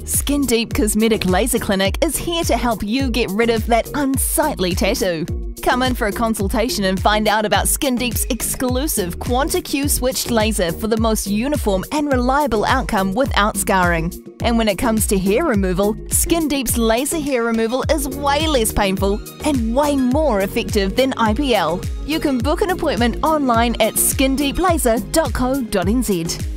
SkinDeep Cosmetic Laser Clinic is here to help you get rid of that unsightly tattoo. Come in for a consultation and find out about SkinDeep's exclusive Quanta Q switched laser for the most uniform and reliable outcome without scarring. And when it comes to hair removal, SkinDeep's laser hair removal is way less painful and way more effective than IPL. You can book an appointment online at skindeeplaser.co.nz.